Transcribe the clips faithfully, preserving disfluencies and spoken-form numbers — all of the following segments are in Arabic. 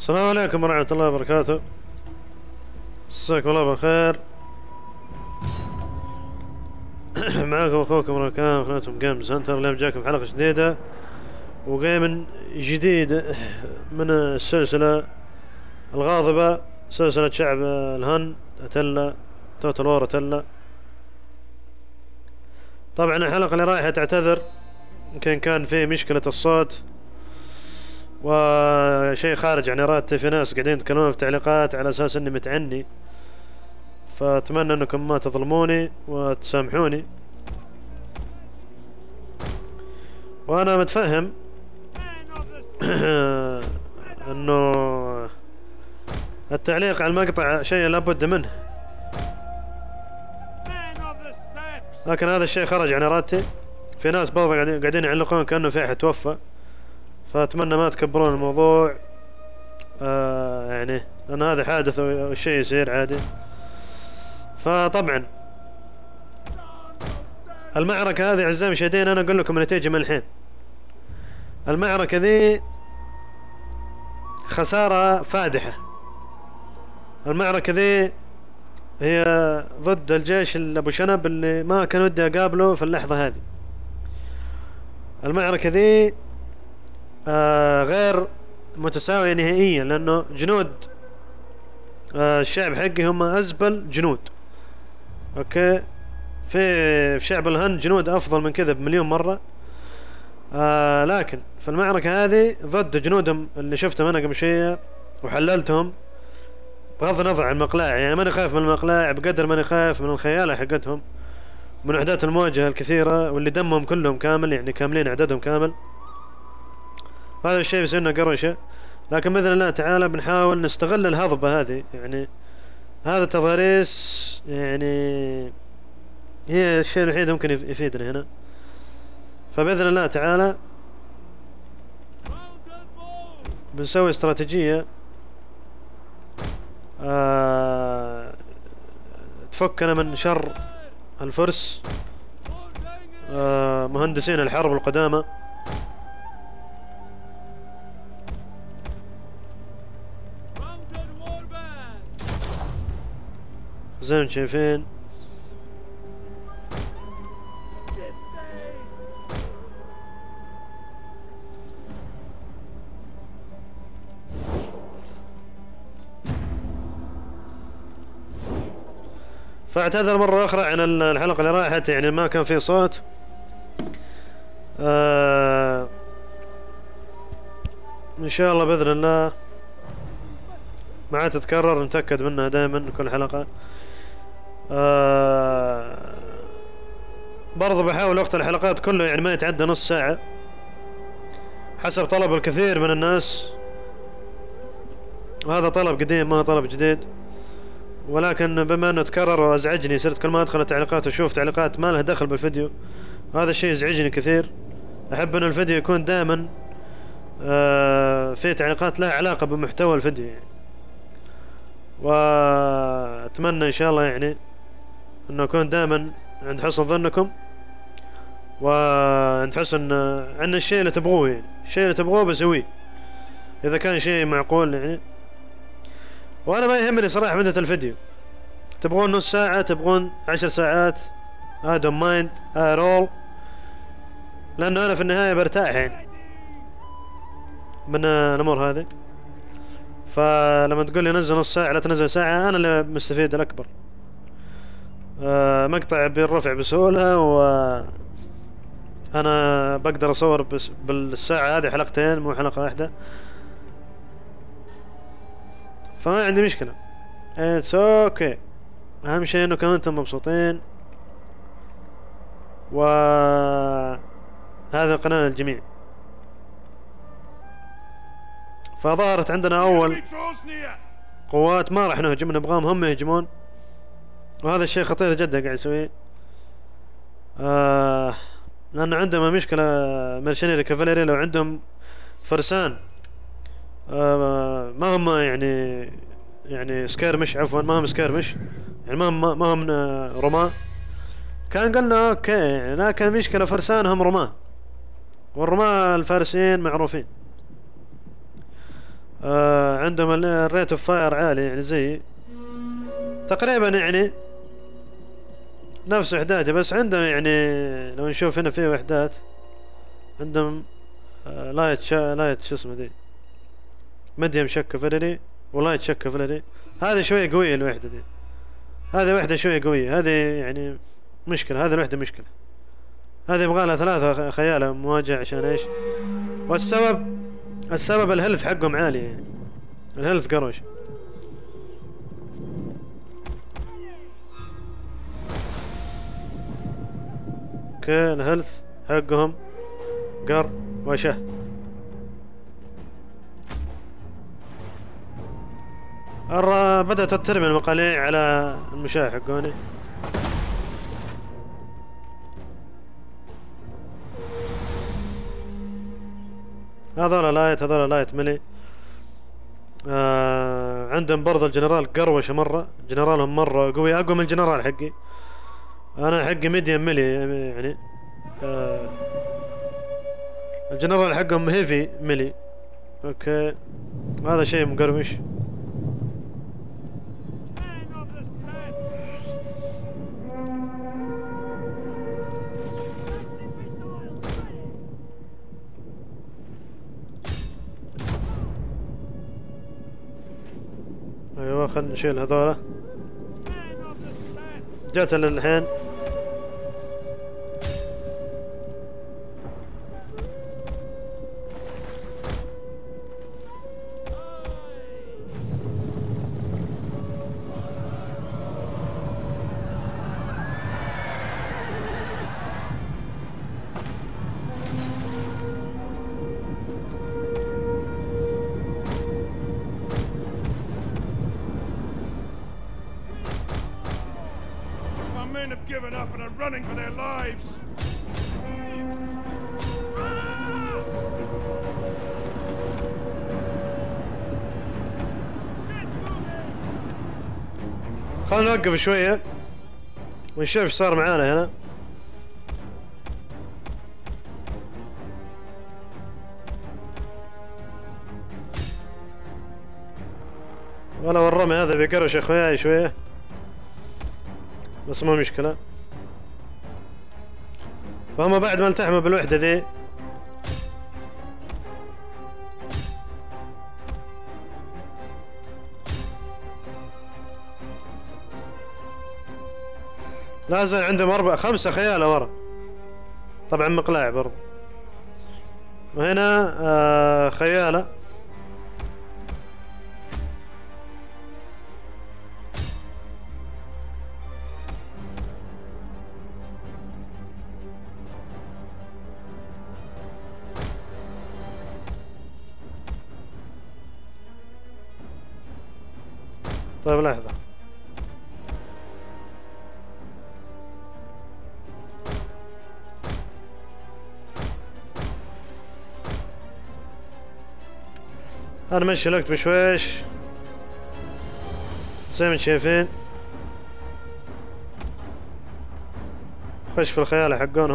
السلام عليكم ورحمة الله وبركاته. مساكم الله بالخير. معاكم اخوكم راكان قناتكم جيمز هانتر. اليوم جاكم حلقة جديدة وجيم جديد من السلسلة الغاضبة، سلسلة شعب الهن اتلا توتال وور اتلا. طبعا الحلقة اللي رايحة تعتذر، يمكن كان في مشكلة الصوت وشيء خارج عن ارادتي. في ناس قاعدين يتكلمون في تعليقات على اساس اني متعني، فاتمنى انكم ما تظلموني وتسامحوني. وانا متفهم انه التعليق على المقطع شيء لابد منه، لكن هذا الشيء خرج عن ارادتي. في ناس برضه قاعدين يعلقون كانه في احد توفى، فاتمنى ما تكبرون الموضوع. آه يعني لان هذا حادث والشيء يصير عادي. فطبعا المعركة هذه اعزائي المشاهدين انا اقول لكم النتيجة من الحين. المعركة ذي خسارة فادحة. المعركة ذي هي ضد الجيش ابو شنب اللي ما كان ودي اقابله في اللحظة هذه. المعركة ذي آه غير متساوية نهائيا، لانه جنود آه الشعب حقي هم ازبل جنود. اوكي، في في شعب الهند جنود افضل من كذا بمليون مرة. آه لكن في المعركة هذه ضد جنودهم اللي شفتهم انا قبل شوية وحللتهم، بغض النظر عن المقلاع. يعني ماني خايف من المقلاع بقدر ماني خايف من الخيالة حقتهم، من وحدات المواجهة الكثيرة واللي دمهم كلهم كامل، يعني كاملين عددهم كامل. هذا الشيء بيصيرنا قروشة، لكن بإذن الله تعالى بنحاول نستغل الهضبة هذه. يعني هذا تضاريس يعني هي الشيء الوحيد ممكن يفيدنا هنا. فبإذن الله تعالى بنسوي استراتيجية آه تفكنا من شر الفرس، آه مهندسين الحرب القدامى. زي ما شايفين فاعتذر مرة أخرى عن الحلقة اللي راحت، يعني ما كان في صوت. آه إن شاء الله بإذن الله ما عاد تتكرر، نتأكد منها دائما كل حلقة. آه برضو بحاول وقت الحلقات كله يعني ما يتعدى نص ساعة حسب طلب الكثير من الناس، وهذا طلب قديم ما طلب جديد. ولكن بما انه تكرر وازعجني، صرت كل ما ادخل التعليقات واشوف تعليقات ما لها دخل بالفيديو، هذا الشيء يزعجني كثير. احب ان الفيديو يكون دائما آه في تعليقات لها علاقة بمحتوى الفيديو يعني. واتمنى ان شاء الله يعني انه يكون دائما عند حسن ظنكم، وعند حسن عن الشيء اللي تبغوه. يعني الشيء اللي تبغوه بسويه اذا كان شيء معقول يعني. وانا ما يهمني صراحة مدة الفيديو، تبغون نص ساعة تبغون عشر ساعات I don't mind at all، لانه انا في النهاية برتاح يعني من الامور هذه. فلما تقول لي نزل نص ساعة لا تنزل ساعة، انا اللي مستفيد الاكبر. آه مقطع بيرفع بسهولة، و انا بقدر اصور بس بالساعة هذه حلقتين مو حلقة واحدة، فما عندي مشكلة. اتس اوكي. اهم شيء انكم انتم مبسوطين، و هذا قناة الجميع. فظهرت عندنا اول قوات ما راح نهجم، نبغاهم هم يهجمون، وهذا الشيء خطير جدا قاعد يسويه. آه لأن عندهم مشكلة مرشنيري كافاليري، لو عندهم فرسان آه ما هم يعني يعني سكيرمش، عفوا ما هم سكيرمش، يعني ما هم ما هم رماة، كان قلنا اوكي يعني. لكن مشكلة فرسانهم رماة، والرماة الفارسيين معروفين. آه عندهم الريت اوف فاير عالي يعني زي تقريبا يعني نفس وحداتي، بس عندهم يعني لو نشوف هنا في وحدات عندهم آه لايت شا لايت شو اسمه ذي ميديوم شك كافلري ولايت شك كافلري. هذه شوية قوية الوحدة دي، هذه وحدة شوية قوية، هذه يعني مشكلة، هذه الوحدة مشكلة، هذه يبغى لها ثلاثة خيالة مواجهة عشان ايش؟ والسبب السبب الهيلث حقهم عالي يعني، الهيلث قروش. اوكي الهيلث حقهم قر وشه. الر بدأت ترمي المقاليع على المشاة حقوني. هذول لايت هذول لايت ملي. آه عندهم برضه الجنرال قروشة مرة، جنرالهم مرة قوي، أقوى من الجنرال حقي. أنا حقي ميديم ملي يعني. آه الجنرال حقهم هيفي ملي. اوكي هذا شيء مقرمش. ايوه خلنا نشيل هذولا. جات الحين. Men have given up and are running for their lives. خلنا نوقف شوية ونشوف ايش صار معانا هنا. ولو الرمي هذا بيقرش اخوياي شوية، بس ما مشكلة. فهم بعد ما التحموا بالوحدة ذي لا زال عندهم أربع خمسة خيالة ورا، طبعا مقلاع برضه. وهنا آه خيالة. طيب لحظة، أنا ماشي الوقت بشويش زي ما شايفين. خش في الخيالة حقونهم.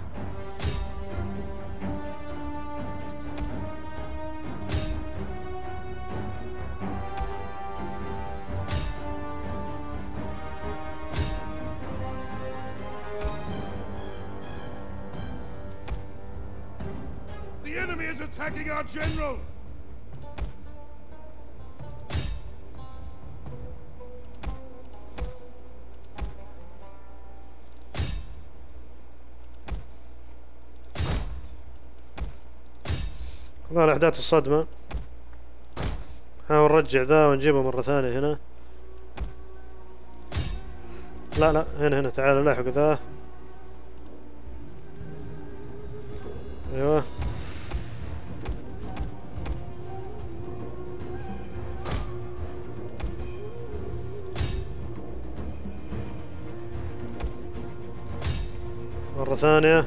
The enemy is attacking our general. هذول أحداث الصدمة. نحاول نرجع ذا ونجيبه مرة ثانية هنا. لا لا هنا هنا تعال لاحق ذا. ايوه مرة ثانية.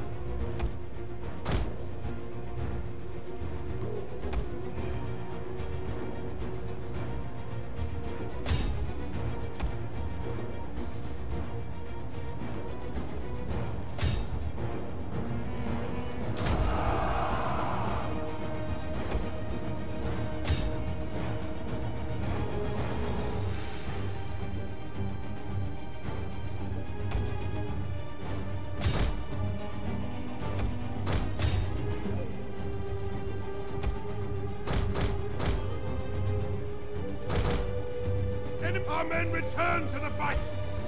Our men return to the fight.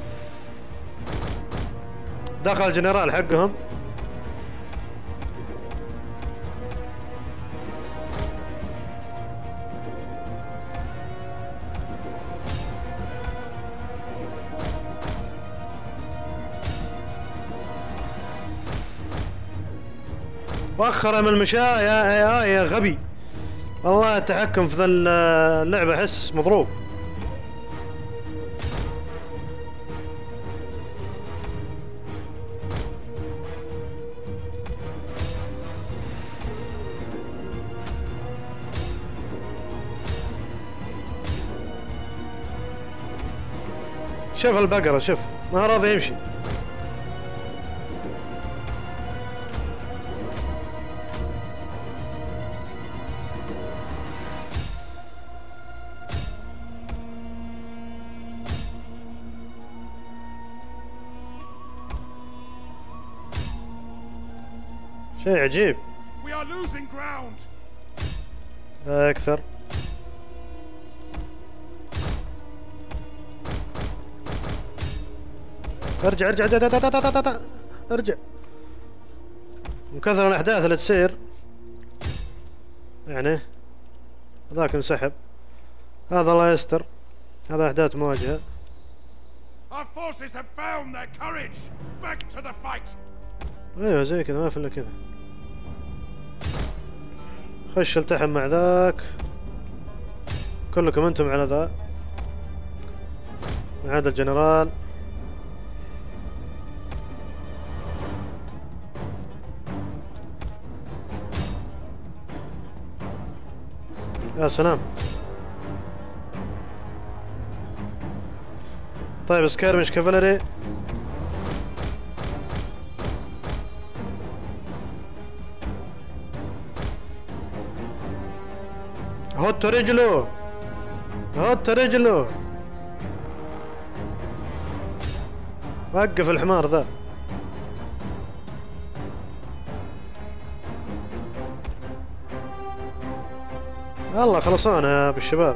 دخل الجنرال حقهم. وخر من المشاة يا يا يا غبي. والله التحكم في ذا اللعبة احس مضروب. شوف البقرة شوف ما راضي يمشي. شيء عجيب. We are losing ground. أكثر. ارجع ارجع ارجع ارجع ارجع, ارجع, ارجع. من كثر الأحداث اللي تصير يعني هذاك انسحب. هذا الله يستر. هذا أحداث مواجهة. Our forces have found their courage. Back to the fight. ايوه زي كذا ما في الا كذا. خش التحم مع ذاك. كلكم انتم على ذا ما عدا الجنرال. يا سلام. طيب سكارمش كافالري. هوت رجله هوت رجله. وقف الحمار ذا. الله خلصان يا بالشباب.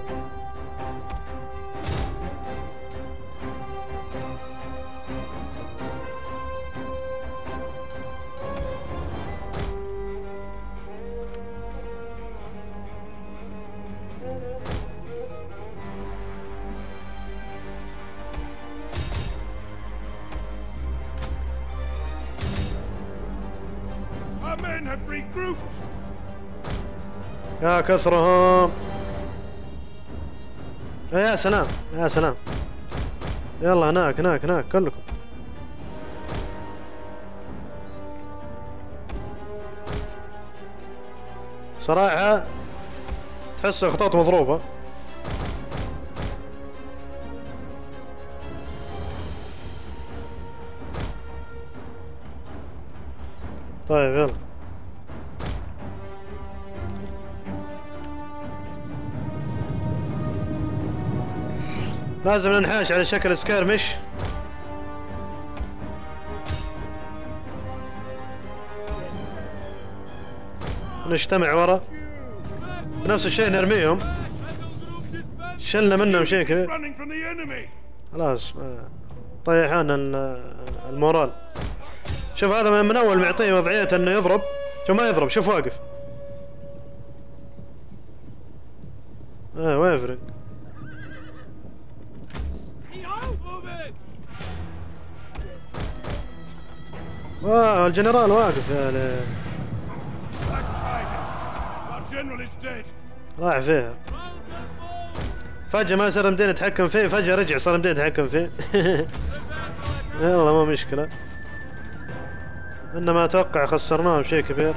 Our men have regrouped. يا كثرهم. يا سلام يا سلام. يلا هناك هناك هناك كلكم. صراحة تحس خطوط مضروبة. طيب يلا. لازم ننحاش على شكل سكارمش. نجتمع ورا. نفس الشيء نرميهم. شلنا منهم شيء كذا. خلاص طيحان المورال. شوف هذا من اول معطيه وضعية انه يضرب. شوف ما يضرب شوف واقف. اه ويفرق. واو الجنرال واقف يا لي. راح فيها. فجأة ما صار مدين يتحكم فيه. فجأة رجع صار مدين يتحكم فيه. يلا ما مشكلة. انما اتوقع خسرناه بشيء كبير.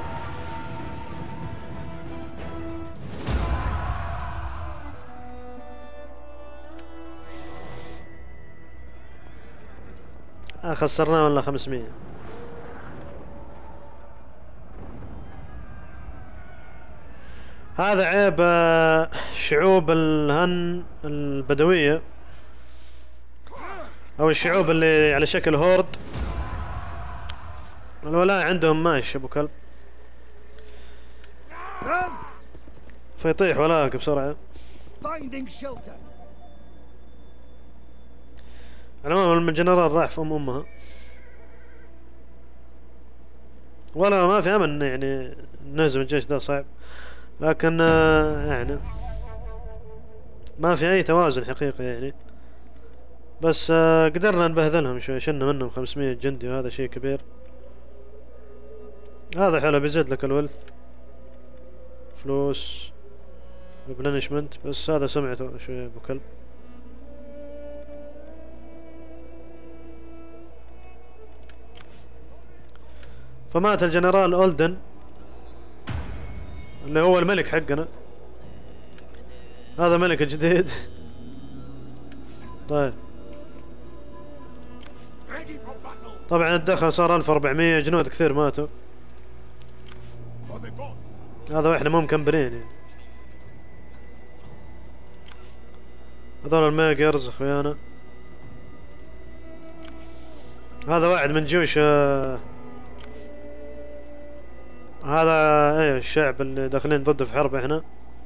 آه خسرناه ولا خمسمية. هذا عيب شعوب الهن البدوية او الشعوب اللي على شكل هورد. الولاء عندهم ماشي ابو كلب. فيطيح ولاك بسرعة. على العموم الجنرال راح في ام امها، ولا ما في امل يعني نهزم الجيش ده صعب، لكن آه يعني ما في اي توازن حقيقي يعني. بس آه قدرنا نبهذلهم شوي، شلنا منهم خمسمية جندي وهذا شيء كبير. هذا حلو بيزيد لك الولث فلوس ريبلانشمنت، بس هذا سمعته شوي ابو كلب. فمات الجنرال اولدن اللي هو الملك حقنا، هذا ملك جديد. طيب Ready for battle. طبعا الدخل صار ألف وأربعمية، جنود كثير ماتوا. For the gods. هذا واحنا مو مكمبرين يعني. هذول الماجرز اخويانا. هذا واحد من جيوش آه هذا ايه الشعب اللي داخلين ضده في حرب احنا.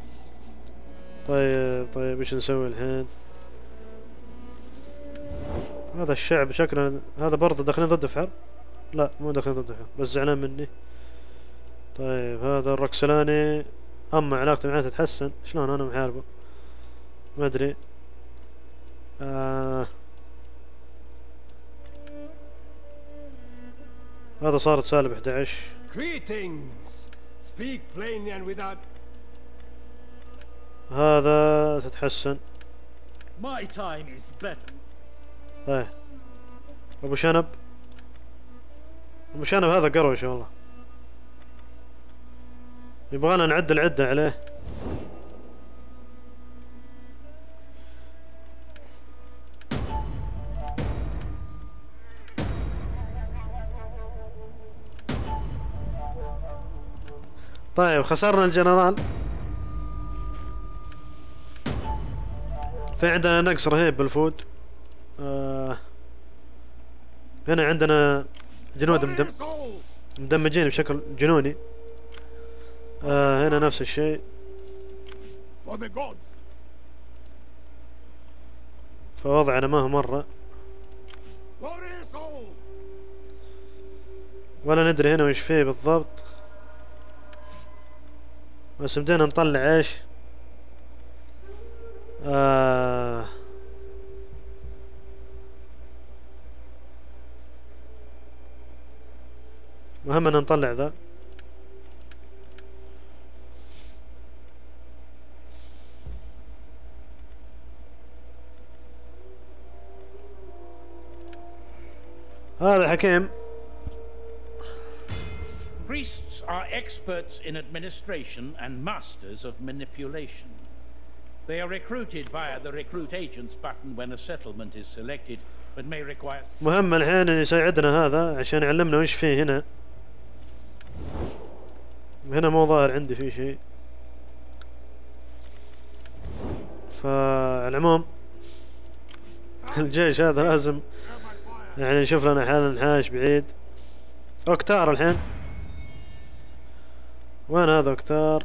طيب طيب ايش نسوي الحين؟ هذا الشعب شكله هذا برضه داخلين ضده في حرب. لا مو داخلين ضده في حرب، بس زعلان مني. طيب هذا الركسلاني اما علاقتي معاه تتحسن، شلون انا محاربه؟ ما ادري. آه هذا صارت سالب احد عشر. Greetings. Speak plainly and without. هذا تتحسن. My time is better. طيب ابو شنب، ابو شنب هذا قروش والله، يبغانا نعدل عدة عليه. طيب خسرنا الجنرال، في عندنا نقص رهيب بالفود. آه هنا عندنا جنود مدم مدمجين بشكل جنوني. آه هنا نفس الشيء. For the gods. فوضعنا ما هو مرة، Warriors all. ولا ندري هنا وش فيه بالضبط، بس بدينا نطلع ايش. آه مهم ان نطلع ذا. هذا حكيم. Priests are experts in administration and masters of manipulation. They are recruited via the recruit agents button when a settlement is selected, but may require. مهم الحين يساعدنا هذا عشان يعلمنا وش فيه هنا. هنا مو ظاهر عندي فيه شيء. فالعموم الجيش هذا لازم يعني نشوف لنا حال نحاش بعيد. اوكتار الحين، وين هذا اوكتار؟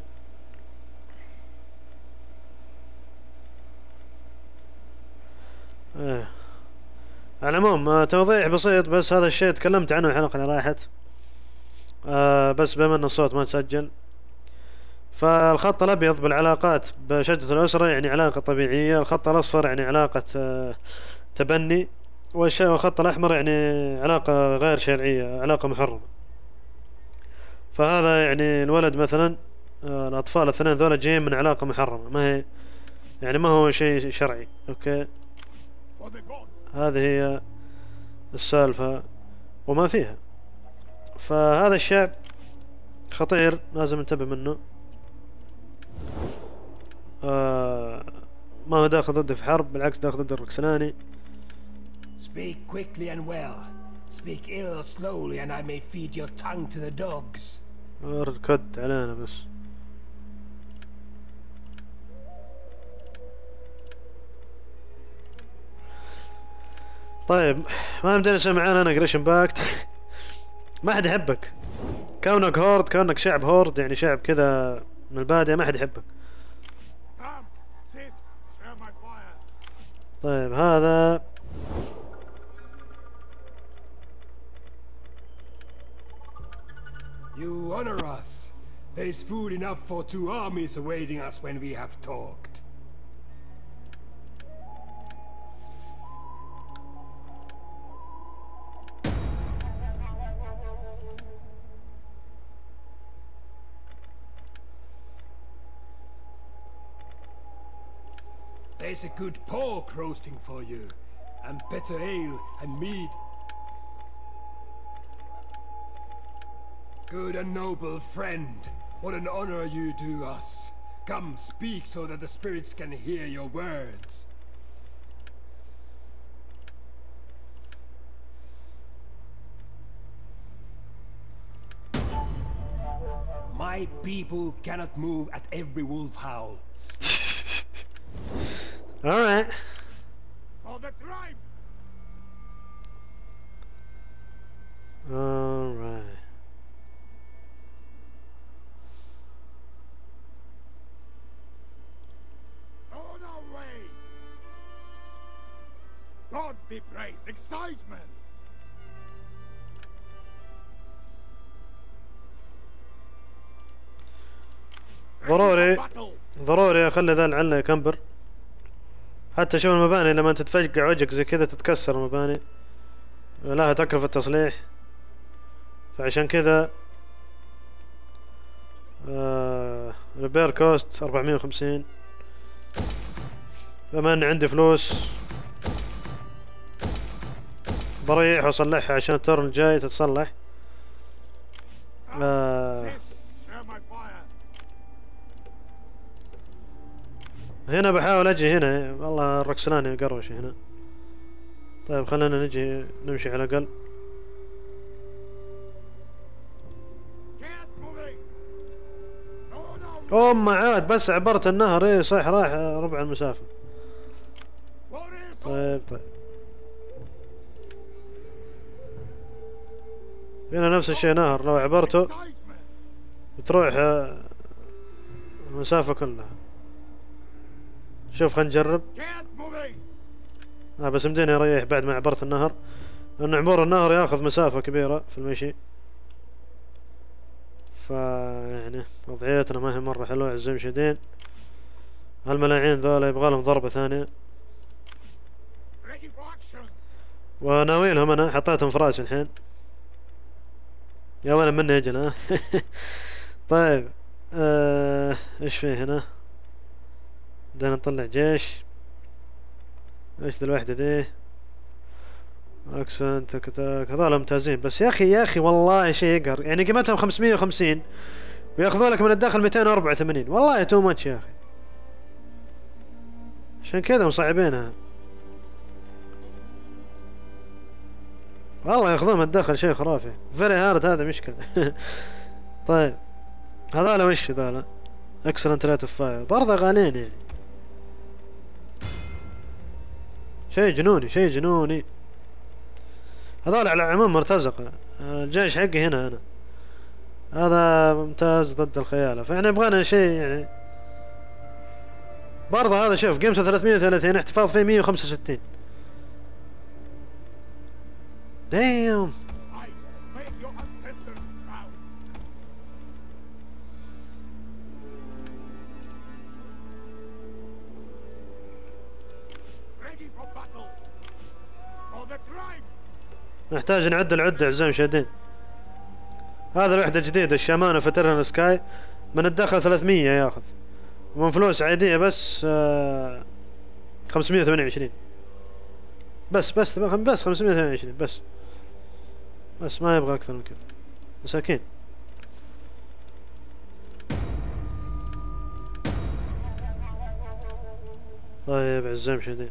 ايه على العموم آه توضيح بسيط، بس هذا الشيء تكلمت عنه الحلقة اللي راحت. آه بس بما ان الصوت ما تسجل، فالخط الابيض بالعلاقات بشدة الاسرة يعني علاقة طبيعية، الخط الاصفر يعني علاقة آه تبني، والشيء والخط الاحمر يعني علاقة غير شرعية، علاقة محرمة. فهذا يعني الولد مثلا آه الاطفال الاثنين ذولا جايين من علاقة محرمة، ما هي يعني ما هو شيء شرعي. اوكي For the gods. هذه هي السالفة وما فيها. فهذا الشعب خطير لازم ننتبه منه. آه ما هو داخل ضده في حرب، بالعكس داخل ضد الركسلاني. Speak quickly and well. Speak ill or slowly and I may feed your tongue to the dogs. اركض علينا بس. طيب ما بدنا سمعان انا جريشن باكت. ما حد يحبك كونك هورد، كونك شعب هورد يعني شعب كذا من البادية، ما حد يحبك. Come, sit, share my fire. طيب هذا You honor us. There is food enough for two armies awaiting us when we have talked. There's a good pork roasting for you, and better ale and mead. Good and noble friend, what an honor you do us. Come, speak so that the spirits can hear your words. My people cannot move at every wolf howl. All right. For the tribe! All right. On our way! Gods be praised! Excitement! ضروري Battle! ضروري اخلي ذا العلة يكمبر. حتى شوف المباني لما انت تفجع وجهك زي كذا تتكسر المباني، لها تكلفة تصليح، فعشان كذا آه ريبير كوست أربعمية وخمسين. بما ان عندي فلوس بريح واصلحها عشان التورن الجاي تتصلح. آه هنا بحاول اجي هنا، والله الركسلاني قروش هنا. طيب خلينا نجي نمشي على الاقل. اوه عاد بس عبرت النهر. ايه صح، راح ربع المسافة. طيب طيب هنا نفس الشيء نهر، لو عبرته بتروح المسافة كلها. شوف خلينا نجرب. آه بس مديني اريح بعد ما عبرت النهر، لأن عبور النهر ياخذ مسافة كبيرة في المشي، فيعني وضعيتنا ما هي مرة حلوة. أعزائي المشاهدين، هالملاعين ذولا يبغى لهم ضربة ثانية، وناويلهم أنا حطيتهم في راسي الحين. يا ولا مني أجل ها. طيب آه ايش فيه هنا؟ بدنا نطلع جيش. ايش ذي الوحدة ذي؟ اكسن تك تك، هذول ممتازين. بس يا اخي يا اخي والله شيء يقهر، يعني قيمتهم خمسمية وخمسين وياخذوا لك من الداخل مئتين وأربعة وثمانين. والله تو ماتش يا اخي، عشان كذا مصعبينها. والله ياخذون من الداخل شيء خرافي. فيري هارد، هذا مشكلة. طيب هذول وش هذول؟ اكسلنت ريت اوف فاير برضه غاليين يعني، شيء جنوني شيء جنوني. هذول على العموم مرتزقة. الجيش حقي هنا أنا هذا ممتاز ضد الخيالة، فاحنا يبغانا شيء يعني برضه. هذا شوف قيمته ثلاثمية وثلاثين، احتفاظ فيه مية وخمسة وستين. دايم نحتاج نعدل عدة أعزائي المشاهدين. هذا الوحدة جديدة الشامان فترنا السكاي، من الداخل ثلاثمية ياخذ، ومن فلوس عادية بس آه خمسمية وثمانية وعشرين بس بس بس خمسمية وثمانية وعشرين بس بس ما يبغى أكثر من كذا، مساكين. طيب أعزائي المشاهدين،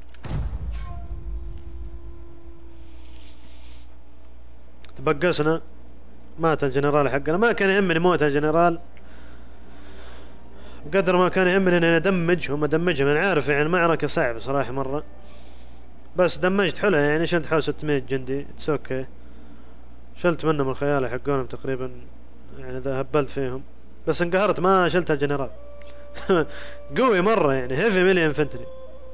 تبقسنا. مات الجنرال حقنا، ما كان يهمني موت الجنرال بقدر ما كان يهمني اني ادمجهم ادمجهم. انا عارف يعني المعركة صعبة صراحة مرة، بس دمجت حلو يعني. شلت حوالي ستمية جندي، اتس اوكي. شلت منهم الخيالة حقونهم تقريبا يعني، اذا هبلت فيهم. بس انقهرت ما شلت الجنرال. قوي مرة يعني، هيفي ميلي انفنتري.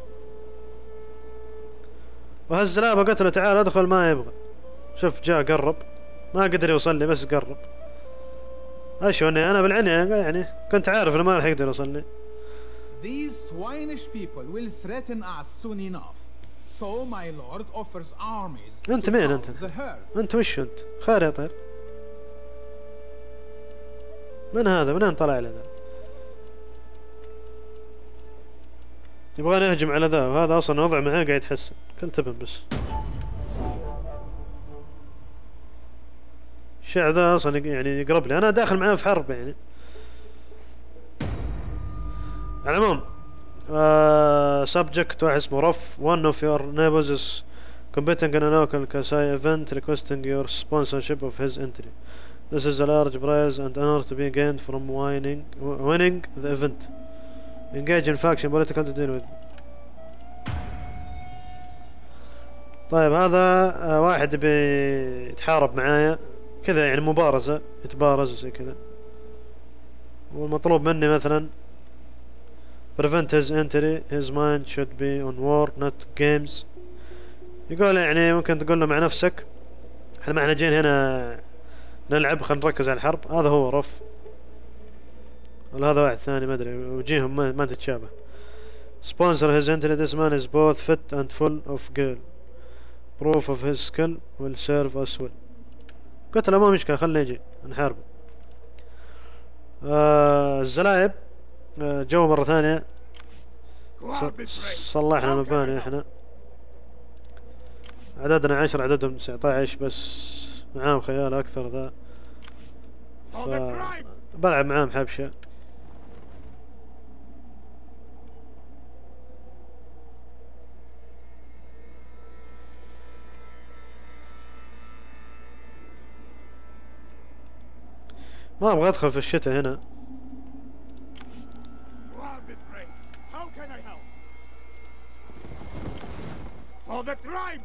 وهالزلابة قلت له تعال ادخل، ما يبغى. شوف جاء قرب، ما قدر يوصل لي بس قرب. اشوني انا بالعني يعني كنت عارف انه ما راح يقدر يوصلني. These swinish people will threaten us soon enough. So my lord offers armies. انت to مين calm انت؟ the herd. انت وش انت؟ خير يا طير. من هذا؟ من وين طلع له ذا؟ يبغاني اهجم على ذا وهذا اصلا وضع معاه قاعد يتحسن. كل تبن بس. الشعب ذا اصلا يعني يقرب لي، انا داخل معاه في حرب يعني. على العموم uh, subject واحد اسمه رف. one of your neighbors is competing in a local Kasai event requesting your sponsorship of his entry. This is a large prize and honor to be gained from winning, winning the event. Engage in faction political to deal with. طيب هذا uh, واحد بيتحارب معايا كذا يعني مبارزة، يتبارز زي كذا، والمطلوب مني مثلا prevent his entry, his mind should be on war not games. يقول يعني ممكن تقول له مع نفسك احنا ما احنا جايين هنا نلعب، خلينا نركز على الحرب. هذا هو رف، ولا هذا واحد ثاني ما ادري، وجيههم ما, ما تتشابه. sponsor his entry, this man is both fit and full of girl. proof of his skill will serve us well. قلت له ما مشكلة خليه يجي نحاربه. آه الزلايب آه جو مرة ثانية، صلحنا مباني احنا، عددنا عشر عددهم تسعتاعش بس معاهم خيال اكثر ذا، ف... بلعب معاهم حبشة. ما ابغى ادخل في الشتاء هنا. For the tribe.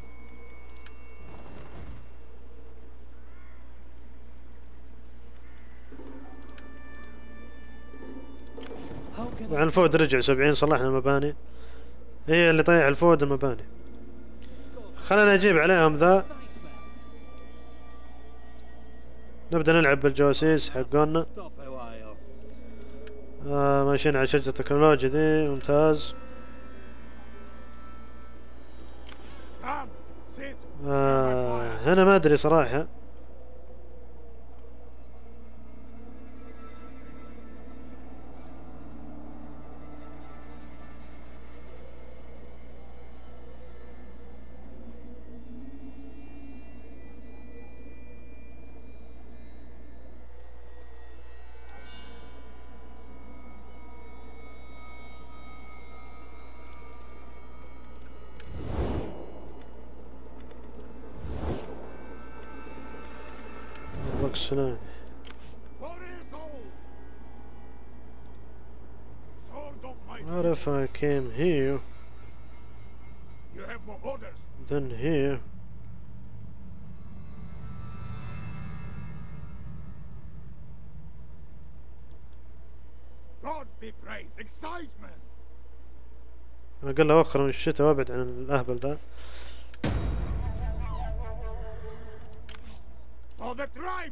مع الفود رجع سبعين، صلحنا المباني، هي اللي طيح الفود المباني. خلينا نجيب عليهم ذا، نبدأ نلعب بالجواسيس حقونا. آه ماشيين على شجرة التكنولوجيا ذي، ممتاز. آه هنا ما ادري صراحة. سنان. What if I came here, You have more orders. then here? Gods be praised. Excitement. أنا قال له أوخر من الشتاء وأبعد عن الأهبل ذا. For the tribe.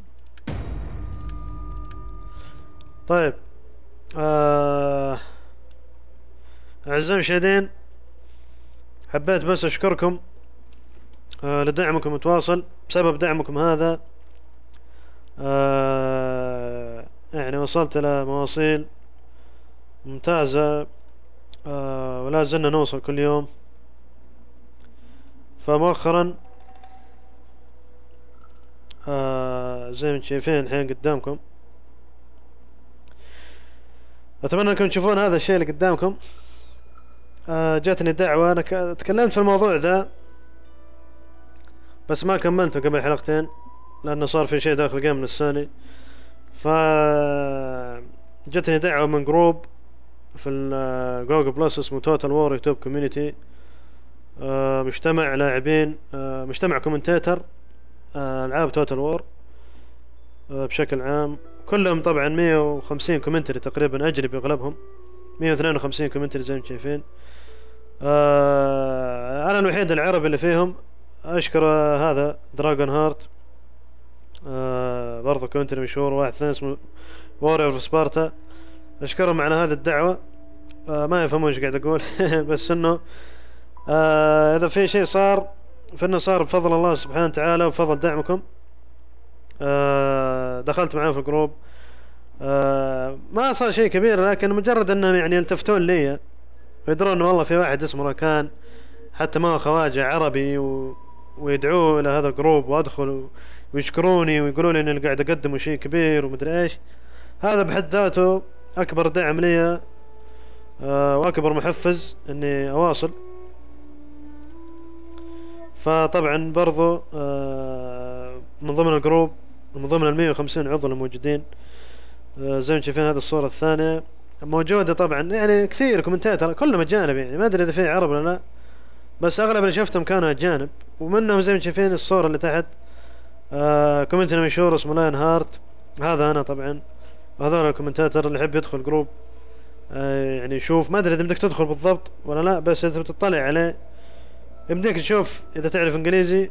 طيب آه... أعزائي المشاهدين، حبيت بس أشكركم آه لدعمكم متواصل. بسبب دعمكم هذا آه يعني وصلت إلى مواصيل ممتازة، آه ولا زلنا نوصل كل يوم. فمؤخرا آه زي ما شايفين الحين قدامكم، أتمنى أنكم تشوفون هذا الشيء اللي قدامكم. آه جاتني دعوة، أنا تكلمت في الموضوع ذا بس ما كملته قبل حلقتين لأنه صار في شيء داخل الجيم من الثاني. ف جاتني دعوة من جروب في الجوجل بلس اسمه توتال وور يوتيوب كوميونيتي، آه مجتمع لاعبين، آه مجتمع كومنتاتر آه ألعاب توتال وور آه بشكل عام. كلهم طبعا مية وخمسين كومنتري تقريبا أجنبي أغلبهم، مية واثنين وخمسين كومنتري زي ما شايفين. آه أنا الوحيد العربي اللي فيهم. أشكر آه هذا دراجون هارت آه برضو كونتري مشهور، واحد ثاني اسمه وورير في سبارتا، اشكرهم على هذه الدعوة. آه ما يفهمون ايش قاعد اقول بس انه آه اذا في شيء صار فانه صار بفضل الله سبحانه وتعالى وبفضل دعمكم. آه دخلت معاه في الجروب، آه ما صار شيء كبير، لكن مجرد انهم يعني يلتفتون لي ويدرون انه والله في واحد اسمه راكان حتى ما هو خواجه عربي و... ويدعوه الى هذا الجروب، وادخل و... ويشكروني ويقولوا لي اني قاعد اقدم شيء كبير ومدري ايش. هذا بحد ذاته اكبر دعم لي آه واكبر محفز اني اواصل. فطبعا برضو آه من ضمن الجروب، من ضمن المية وخمسين عضو الموجودين، آه زي ما شايفين هذه الصورة الثانية موجودة. طبعا يعني كثير كومنتاتر كلهم اجانب، يعني ما ادري اذا في عرب ولا لا، بس اغلب اللي شفتهم كانوا اجانب، ومنهم زي ما شايفين الصورة اللي تحت آه كومنتنا مشهور اسمه لاين هارت، هذا انا طبعا. وهذول الكومنتاتر اللي يحب يدخل جروب آه يعني يشوف، ما ادري اذا بدك تدخل بالضبط ولا لا، بس اذا بتطلع عليه يمديك تشوف اذا تعرف انجليزي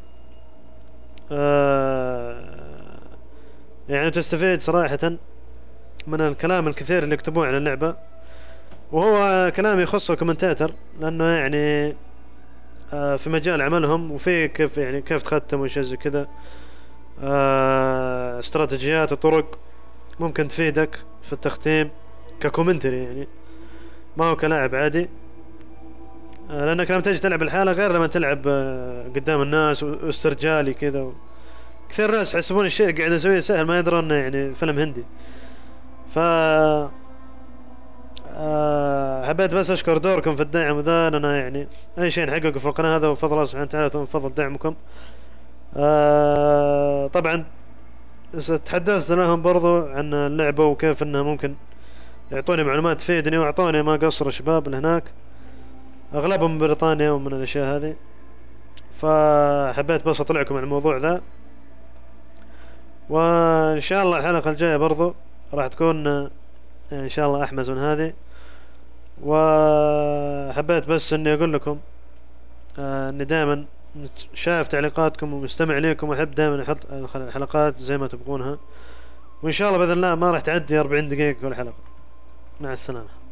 آه يعني تستفيد صراحة من الكلام الكثير اللي يكتبوه عن اللعبة، وهو كلام يخص الكومنتاتر لانه يعني آه في مجال عملهم، وفي كيف يعني كيف تختم وشي زي كذا، آه استراتيجيات وطرق ممكن تفيدك في التختيم ككومنتري، يعني ما هو كلاعب عادي. آه لانك لما تجي تلعب الحالة غير لما تلعب آه قدام الناس واسترجالي كذا و... كثير ناس يحسبون الشيء اللي قاعد اسويه سهل، ما يدرون انه يعني فيلم هندي. ف آه حبيت بس اشكر دوركم في الدعم وذا، لنا يعني اي شيء نحققه في القناة هذا بفضل الله سبحانه وتعالى ثم بفضل دعمكم. آه طبعا تحدثت لهم برضو عن اللعبة وكيف انها ممكن يعطوني معلومات تفيدني، واعطوني ما قصر الشباب اللي هناك اغلبهم من بريطانيا ومن الاشياء هذه. فحبيت بس اطلعكم عن الموضوع ذا، وان شاء الله الحلقة الجاية برضو راح تكون ان شاء الله احمس من هذه. وحبيت بس اني اقول لكم آه اني دائما شايف تعليقاتكم ومستمع ليكم، واحب دائما احط الحلقات زي ما تبغونها، وان شاء الله باذن الله ما راح تعدي أربعين دقيقة كل حلقة. مع السلامة.